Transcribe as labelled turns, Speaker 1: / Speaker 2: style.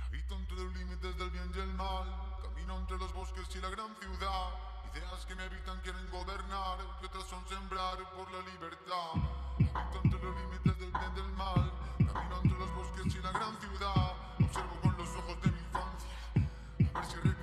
Speaker 1: Habito entre los límites del bien y el mal, camino entre los bosques y la gran ciudad. Ideas que me habitan quieren gobernar, y otras son sembrar por la libertad. Habito entre los límites del bien y del mal, camino entre los bosques y la gran ciudad. Observo con los ojos de mi infancia, a ver si